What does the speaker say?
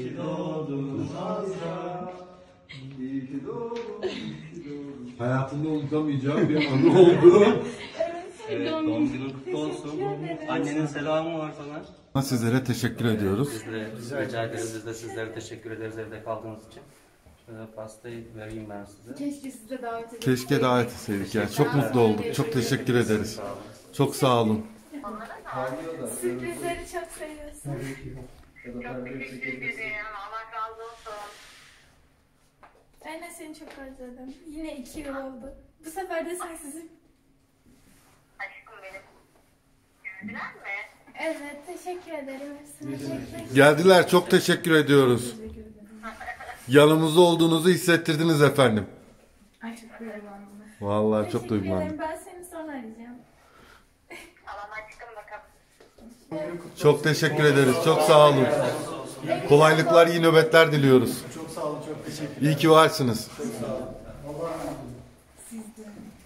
ki doğdun Azra. İyi ki doğdun, iyi ki doğdun. Hayatımda unutamayacağım bir anı oldu. Evet, doğum günün kutlu olsun. Annenin selamı var sana. Sizlere teşekkür ediyoruz. Biz de rica ederiz, biz de sizlere teşekkür ederiz evde kaldığınız için. Şöyle pastayı vereyim ben size. Keşke sizi de davet edelim. Keşke davet etseydik ya. Çok mutlu olduk. Çok teşekkür ederiz. Sağ olun. Çok sağ olun. Sürprizleri çok seviyorsun. Çok teşekkür ederim. Allah razı olsun. Ben de seni çok özledim. Yine 2 yıl oldu. Bu sefer de sensizim. Aşkım benim. Gördüler mi? Evet, teşekkür ederim. Hepsine teşekkür. Geldiler. Çok teşekkür ediyoruz. Yanımızda olduğunuzu hissettirdiniz efendim. Ay çok duygulandım. Vallahi çok Teşekkür duygulandım. ederim. Ben seni sonra arayacağım. Tamam aşkım bakalım. Çok teşekkür ederiz. Çok sağ olun. Kolaylıklar, iyi nöbetler diliyoruz. Çok sağ olun, çok teşekkür ederim. İyi ki varsınız. Çok sağ olun. Siz de.